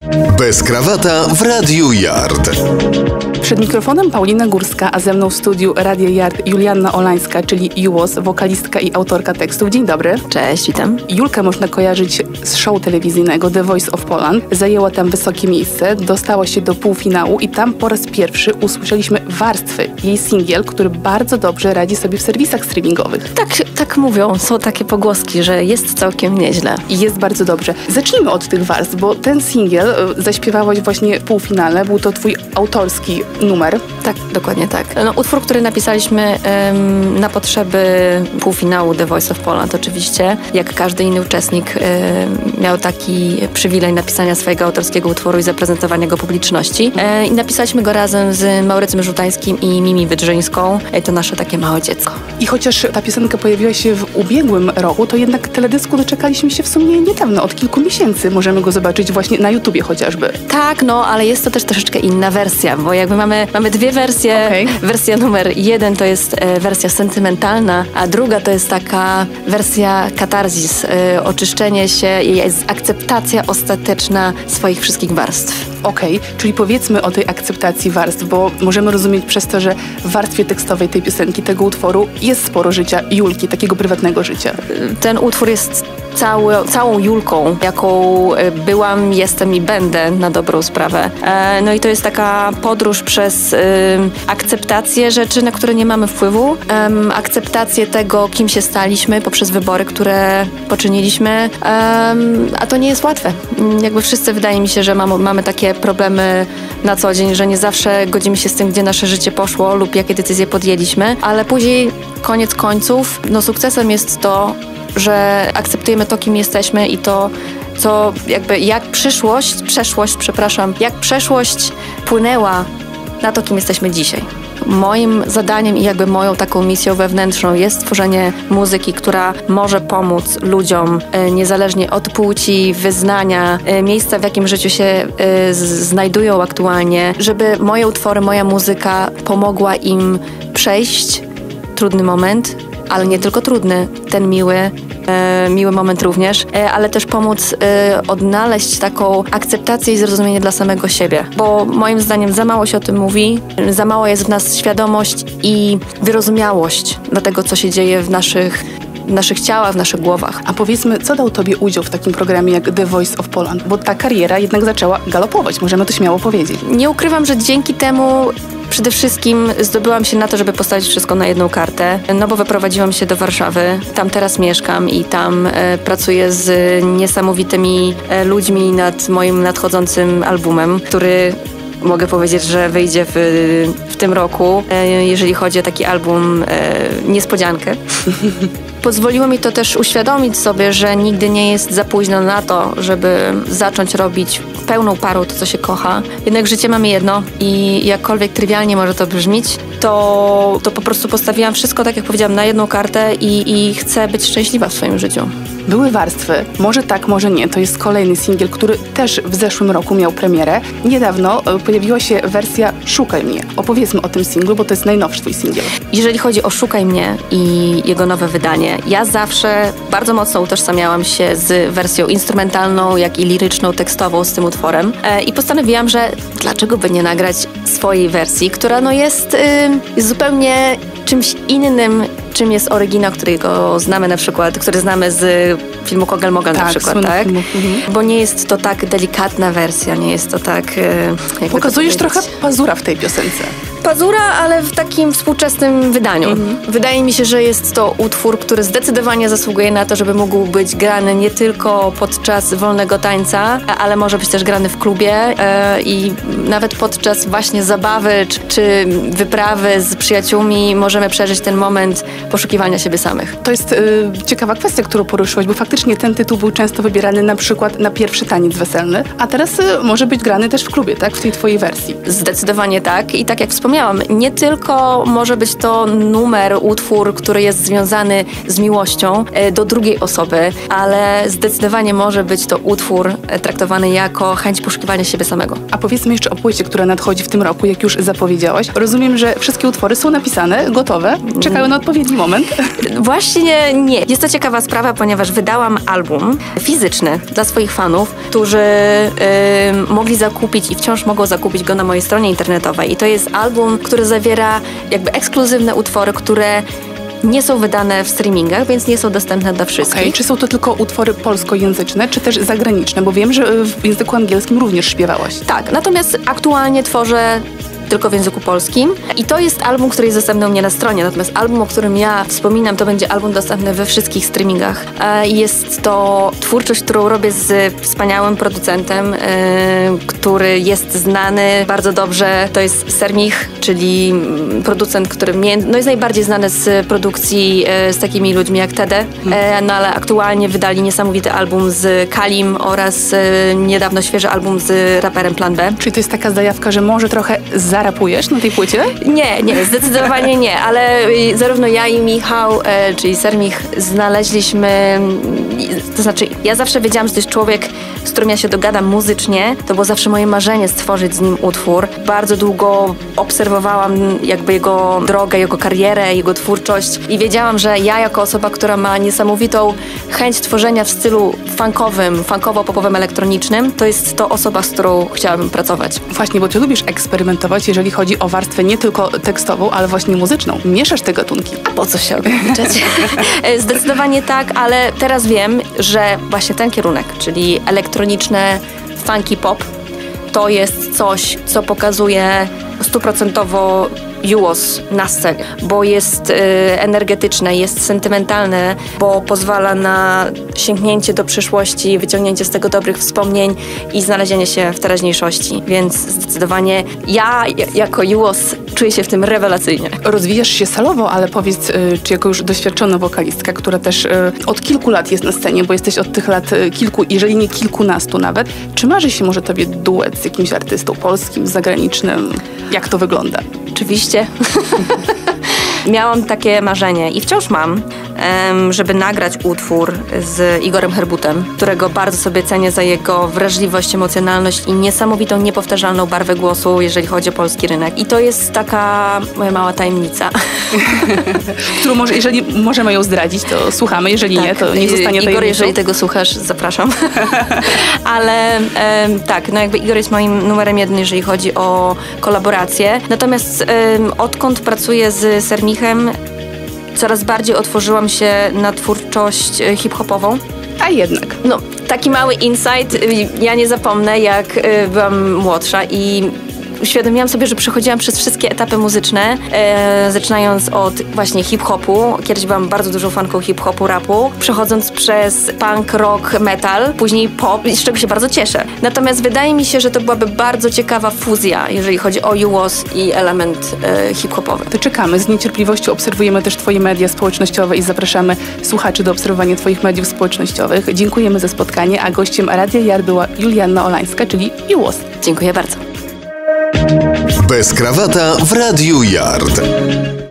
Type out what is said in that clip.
Bez krawata w Radiu Yard. Przed mikrofonem Paulina Górska, a ze mną w studiu Radia Yard Julianna Olańska, czyli Jułos, wokalistka i autorka tekstów. Dzień dobry. Cześć, witam. Julkę można kojarzyć z show telewizyjnego The Voice of Poland. Zajęła tam wysokie miejsce, dostała się do półfinału i tam po raz pierwszy usłyszeliśmy Warstwy, jej singiel, który bardzo dobrze radzi sobie w serwisach streamingowych. Tak mówią, są takie pogłoski, że jest całkiem nieźle. I jest bardzo dobrze. Zacznijmy od tych warstw, bo ten singiel zaśpiewałaś właśnie w półfinale, był to twój autorski numer. Tak, dokładnie tak. Utwór, który napisaliśmy na potrzeby półfinału The Voice of Poland oczywiście. Jak każdy inny uczestnik miał taki przywilej napisania swojego autorskiego utworu i zaprezentowania go publiczności. I napisaliśmy go razem z Maurycym Żutańskim i Mimi Wydrzyńską. To nasze takie małe dziecko. I chociaż ta piosenka pojawiła się w ubiegłym roku, to jednak teledysku doczekaliśmy się w sumie niedawno, od kilku miesięcy. Możemy go zobaczyć właśnie na YouTubie chociażby. Tak, ale jest to też troszeczkę inna wersja, bo jakby mamy dwie wersje. Okay. Wersja numer 1 to jest wersja sentymentalna, a druga to jest taka wersja katarzis, oczyszczenie się, jest akceptacja ostateczna swoich wszystkich warstw. Okej, czyli powiedzmy o tej akceptacji warstw, bo możemy rozumieć przez to, że w warstwie tekstowej tej piosenki, tego utworu jest sporo życia Julki, takiego prywatnego życia. Ten utwór jest całą Julką, jaką byłam, jestem i będę na dobrą sprawę. No i to jest taka podróż przez akceptację rzeczy, na które nie mamy wpływu, akceptację tego, kim się staliśmy poprzez wybory, które poczyniliśmy, a to nie jest łatwe. Jakby wszyscy, wydaje mi się, że mamy takie problemy na co dzień, że nie zawsze godzimy się z tym, gdzie nasze życie poszło lub jakie decyzje podjęliśmy, ale później, koniec końców, sukcesem jest to, że akceptujemy to, kim jesteśmy i to, co jak przeszłość płynęła na to, kim jesteśmy dzisiaj. Moim zadaniem i moją taką misją wewnętrzną jest tworzenie muzyki, która może pomóc ludziom niezależnie od płci, wyznania, miejsca, w jakim życiu się znajdują aktualnie, żeby moje utwory, moja muzyka pomogła im przejść trudny moment, ale nie tylko trudny, ten miły moment również, ale też pomóc odnaleźć taką akceptację i zrozumienie dla samego siebie. Bo moim zdaniem za mało się o tym mówi, za mało jest w nas świadomość i wyrozumiałość dla tego, co się dzieje w naszych ciałach, w naszych głowach. A powiedzmy, co dał tobie udział w takim programie jak The Voice of Poland? Bo ta kariera jednak zaczęła galopować, możemy to śmiało powiedzieć. Nie ukrywam, że dzięki temu przede wszystkim zdobyłam się na to, żeby postawić wszystko na jedną kartę, bo wyprowadziłam się do Warszawy. Tam teraz mieszkam i tam pracuję z niesamowitymi ludźmi nad moim nadchodzącym albumem, który mogę powiedzieć, że wyjdzie w tym roku, jeżeli chodzi o taki album niespodziankę. Pozwoliło mi to też uświadomić sobie, że nigdy nie jest za późno na to, żeby zacząć robić pełną parą to, co się kocha. Jednak życie mamy jedno i jakkolwiek trywialnie może to brzmieć, to po prostu postawiłam wszystko, tak jak powiedziałam, na jedną kartę i chcę być szczęśliwa w swoim życiu. Były warstwy, może tak, może nie. To jest kolejny singiel, który też w zeszłym roku miał premierę. Niedawno pojawiła się wersja Szukaj mnie. Opowiedzmy o tym singlu, bo to jest najnowszy twój singiel. Jeżeli chodzi o Szukaj mnie i jego nowe wydanie, ja zawsze bardzo mocno utożsamiałam się z wersją instrumentalną, jak i liryczną, tekstową z tym utworem. I postanowiłam, że dlaczego by nie nagrać swojej wersji, która jest zupełnie czymś innym, czym jest oryginał, którego znamy na przykład, który znamy z filmu Kogel-Mogel na przykład, tak? Bo nie jest to tak delikatna wersja, nie jest to tak... Pokazujesz trochę pazura w tej piosence. Pazura, ale w takim współczesnym wydaniu. Wydaje mi się, że jest to utwór, który zdecydowanie zasługuje na to, żeby mógł być grany nie tylko podczas wolnego tańca, ale może być też grany w klubie i nawet podczas właśnie zabawy czy wyprawy z przyjaciółmi możemy przeżyć ten moment poszukiwania siebie samych. To jest ciekawa kwestia, którą poruszyłaś, bo faktycznie ten tytuł był często wybierany na przykład na pierwszy taniec weselny, a teraz może być grany też w klubie, tak? W tej twojej wersji. Zdecydowanie tak i tak jak wspomniałam, wspomniałam, nie tylko może być to numer, utwór, który jest związany z miłością do drugiej osoby, ale zdecydowanie może być to utwór traktowany jako chęć poszukiwania siebie samego. A powiedzmy jeszcze o płycie, która nadchodzi w tym roku, jak już zapowiedziałaś. Rozumiem, że wszystkie utwory są napisane, gotowe, czekają na odpowiedni moment. Właśnie nie. Jest to ciekawa sprawa, ponieważ wydałam album fizyczny dla swoich fanów, którzy mogli zakupić i wciąż mogą zakupić go na mojej stronie internetowej. I to jest album, który zawiera jakby ekskluzywne utwory, które nie są wydane w streamingach, więc nie są dostępne dla wszystkich. Okej, czy są to tylko utwory polskojęzyczne, czy też zagraniczne? Bo wiem, że w języku angielskim również śpiewałaś. Tak, natomiast aktualnie tworzę tylko w języku polskim i to jest album, który jest dostępny u mnie na stronie, natomiast album, o którym ja wspominam, to będzie album dostępny we wszystkich streamingach. Jest to twórczość, którą robię z wspaniałym producentem, który jest znany bardzo dobrze. To jest Sermich, czyli producent, który jest najbardziej znany z produkcji z takimi ludźmi jak Tede, no ale aktualnie wydali niesamowity album z Kalim oraz niedawno świeży album z raperem Plan B. Czyli to jest taka zajawka, że może trochę zarapujesz na tej płycie? Nie, zdecydowanie nie, ale zarówno ja i Michał, czyli Sermich, znaleźliśmy, to znaczy ja zawsze wiedziałam, że to jest człowiek, z którym ja się dogadam muzycznie, to było zawsze moje marzenie stworzyć z nim utwór. Bardzo długo obserwowałam jakby jego drogę, jego karierę, jego twórczość i wiedziałam, że ja jako osoba, która ma niesamowitą chęć tworzenia w stylu funkowym, funkowo-popowym, elektronicznym, to jest to osoba, z którą chciałabym pracować. Właśnie, bo ty lubisz eksperymentować, jeżeli chodzi o warstwę nie tylko tekstową, ale właśnie muzyczną. Mieszasz te gatunki. A po co się ograniczać? Zdecydowanie tak, ale teraz wiem, że właśnie ten kierunek, czyli elektroniczne funky pop, to jest coś, co pokazuje 100% UOS na scenie, bo jest energetyczne, jest sentymentalne, bo pozwala na sięgnięcie do przyszłości, wyciągnięcie z tego dobrych wspomnień i znalezienie się w teraźniejszości, więc zdecydowanie ja jako UOS czuję się w tym rewelacyjnie. Rozwijasz się salowo, ale powiedz, czy jako już doświadczona wokalistka, która też od kilku lat jest na scenie, bo jesteś od tych lat kilku, jeżeli nie kilkunastu nawet, czy marzy się może tobie duet z jakimś artystą polskim, zagranicznym? Jak to wygląda? Oczywiście. Miałam takie marzenie i wciąż mam, żeby nagrać utwór z Igorem Herbutem, którego bardzo sobie cenię za jego wrażliwość, emocjonalność i niesamowitą, niepowtarzalną barwę głosu, jeżeli chodzi o polski rynek. I to jest taka moja mała tajemnica. Którą może, jeżeli możemy ją zdradzić, to słuchamy, jeżeli tak, nie, to nie zostanie tajemnicą. Igor, jeżeli tego słuchasz, zapraszam. Ale tak, no jakby Igor jest moim numerem 1, jeżeli chodzi o kolaborację. Natomiast odkąd pracuję z Sermichem, coraz bardziej otworzyłam się na twórczość hip-hopową. A jednak. No, taki mały insight. Ja nie zapomnę, jak byłam młodsza i uświadomiłam sobie, że przechodziłam przez wszystkie etapy muzyczne, zaczynając od właśnie hip-hopu. Kiedyś byłam bardzo dużą fanką hip-hopu, rapu, przechodząc przez punk, rock, metal, później pop, z czego się bardzo cieszę. Natomiast wydaje mi się, że to byłaby bardzo ciekawa fuzja, jeżeli chodzi o UOS i element hip-hopowy. To czekamy. Z niecierpliwością obserwujemy też twoje media społecznościowe i zapraszamy słuchaczy do obserwowania twoich mediów społecznościowych. Dziękujemy za spotkanie, a gościem Radia Yard była Julianna Olańska, czyli UOS. Dziękuję bardzo. Bez krawata w Radiu Yard.